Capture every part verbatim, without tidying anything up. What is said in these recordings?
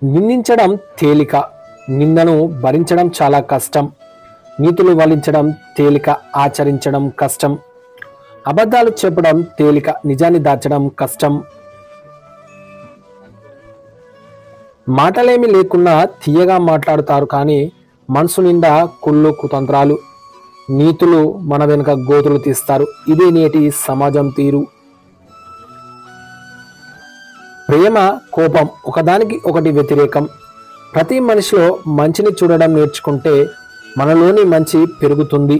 నిందించడం తేలిక, నిందను భరించడం చాలా కష్టం. నీతులు వలించడం తేలిక, ఆచరించడం కష్టం. అబద్ధాలు చెప్పడం తేలిక, నిజాన్ని దాచడం కష్టం. మాటలేమి లేకున్నా తీయగా మాట్లాడుతారు, కానీ మనసు నిండా కుళ్ళు కుతంత్రాలు. నీతులు మన వెనుక గోతులు తీస్తారు. ఇదే నేటి సమాజం తీరు. ప్రేమ, కోపం ఒకదానికి ఒకటి వ్యతిరేకం. ప్రతి మనిషిలో మంచిని చూడడం నేర్చుకుంటే మనలోని మంచి పెరుగుతుంది.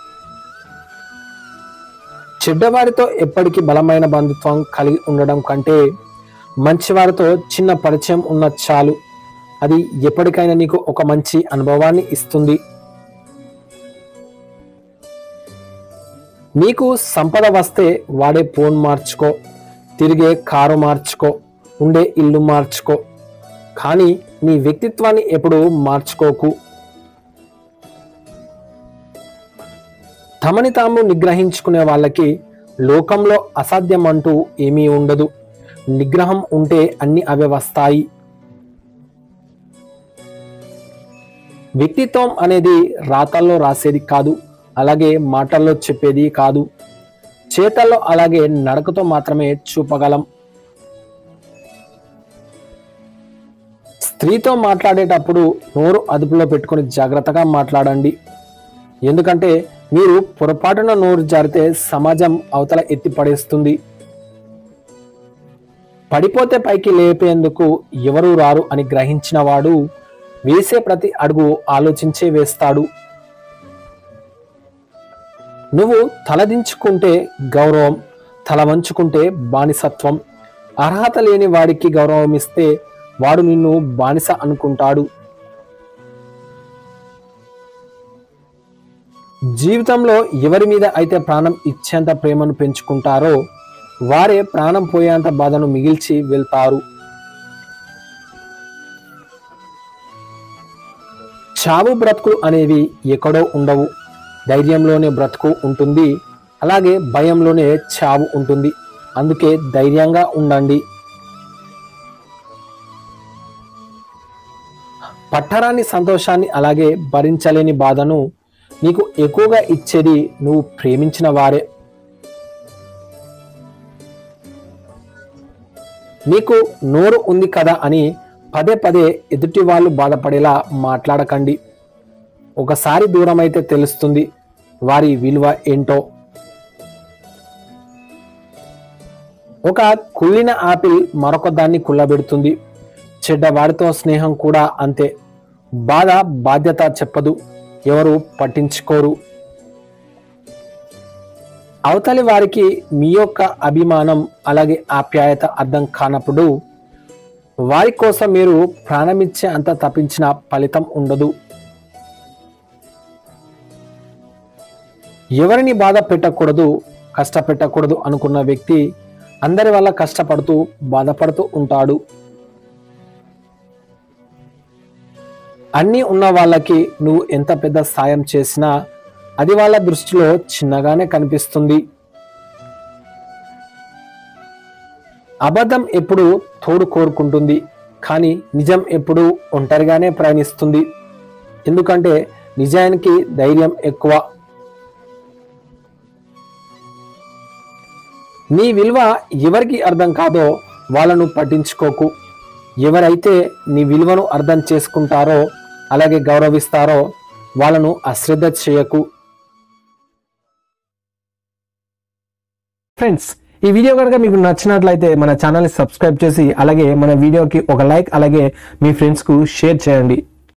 చెడ్డవారితో ఎప్పటికీ బలమైన బంధుత్వం కలిగి ఉండడం కంటే మంచివారితో చిన్న పరిచయం ఉన్న చాలు. అది ఎప్పటికైనా నీకు ఒక మంచి అనుభవాన్ని ఇస్తుంది. నీకు సంపద వస్తే వాడే ఫోన్ మార్చుకో, తిరిగే కారు మార్చుకో, ఉండే ఇల్లు మార్చుకో, కానీ నీ వ్యక్తిత్వాన్ని ఎప్పుడూ మార్చుకోకు. తమని తాము నిగ్రహించుకునే వాళ్ళకి లోకంలో అసాధ్యం అంటూ ఏమీ ఉండదు. నిగ్రహం ఉంటే అన్ని అవే వస్తాయి. వ్యక్తిత్వం అనేది రాతల్లో రాసేది కాదు, అలాగే మాటల్లో చెప్పేది కాదు. చేతల్లో అలాగే నడకతో మాత్రమే చూపగలం. స్త్రీతో మాట్లాడేటప్పుడు నోరు అదుపులో పెట్టుకొని జాగ్రత్తగా మాట్లాడండి. ఎందుకంటే మీరు పొరపాటున నోరు జారితే సమాజం అవతల ఎత్తి పడేస్తుంది. పడిపోతే పైకి లేపేందుకు ఎవరూ రారు అని గ్రహించిన వాడు వేసే ప్రతి అడుగు ఆలోచించే వేస్తాడు. నువ్వు తలదించుకుంటే గౌరవం, తల వంచుకుంటే బానిసత్వం. అర్హత లేని వాడికి గౌరవం ఇస్తే వాడు నిన్ను బానిస అనుకుంటాడు. జీవితంలో ఎవరి మీద అయితే ప్రాణం ఇచ్చేంత ప్రేమను పెంచుకుంటారో వారే ప్రాణం పోయేంత బాధను మిగిల్చి వెళ్తారు. చావు బ్రతుకులు అనేవి ఎక్కడో ఉండవు. ధైర్యంలోనే బ్రతుకు ఉంటుంది, అలాగే భయంలోనే చావు ఉంటుంది. అందుకే ధైర్యంగా ఉండండి. పట్టరాని సంతోషాన్ని, అలాగే భరించలేని బాధను నీకు ఎక్కువగా ఇచ్చేది నువ్వు ప్రేమించిన వారే. నీకు నోరు ఉంది కదా అని పదే పదే ఎదుటి వాళ్ళు బాధపడేలా మాట్లాడకండి. ఒకసారి దూరం అయితే తెలుస్తుంది వారి విలువ ఏంటో. ఒక కుళ్ళిన ఆపిల్ మరొక దాన్ని కుళ్ళబెడుతుంది. చెడ్డవాడితో స్నేహం కూడా అంతే. బాధ బాధ్యత చెప్పదు, ఎవరు పట్టించుకోరు. అవతలి వారికి మీ యొక్క అభిమానం, అలాగే ఆప్యాయత అర్థం కానప్పుడు వారి కోసం మీరు ప్రాణమిచ్చే అంత తప్పించిన ఫలితం ఉండదు. ఎవరిని బాధ పెట్టకూడదు, కష్టపెట్టకూడదు అనుకున్న వ్యక్తి అందరి వల్ల కష్టపడుతూ బాధపడుతూ ఉంటాడు. అన్నీ ఉన్న వాళ్ళకి నువ్వు ఎంత పెద్ద సాయం చేసినా అది వాళ్ళ దృష్టిలో చిన్నగానే కనిపిస్తుంది. అబద్ధం ఎప్పుడు తోడు కోరుకుంటుంది, కానీ నిజం ఎప్పుడు ఒంటరిగానే ప్రయాణిస్తుంది. ఎందుకంటే నిజానికి ధైర్యం ఎక్కువ. నీ విలువ ఎవరికి అర్థం కాదో వాళ్ళను పట్టించుకోకు. ఎవరైతే నీ విలువను అర్థం చేసుకుంటారో, అలాగే గౌరవిస్తారో వాళ్ళను అశ్రద్ధ చేయకు. ఫ్రెండ్స్, ఈ వీడియో కనుక మీకు నచ్చినట్లయితే మన ఛానల్ని సబ్స్క్రైబ్ చేసి అలాగే మన వీడియోకి ఒక లైక్, అలాగే మీ ఫ్రెండ్స్కు షేర్ చేయండి.